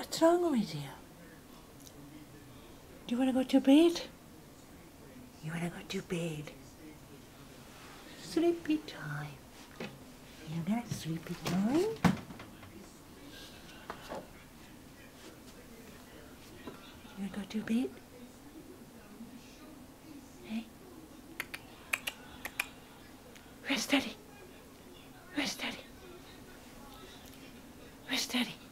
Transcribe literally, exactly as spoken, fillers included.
What's wrong with you? Do you want to go to bed? You want to go to bed? Sleepy time. You got sleepy time? You want to go to bed? Hey? Where's Daddy? Where's Daddy? Where's Daddy?